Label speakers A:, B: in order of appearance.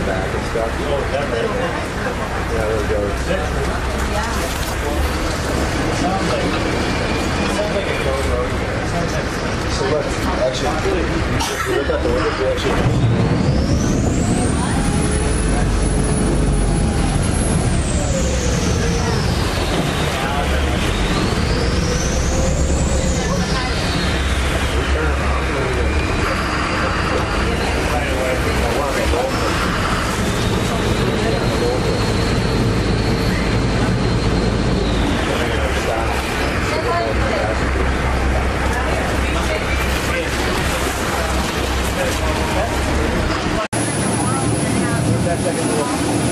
A: back and stuff.
B: Oh, that right there.
A: Yeah, there it goes.
B: Sounds like a road road. Sounds like
A: So let's actually, if you look out the window, we actually. That second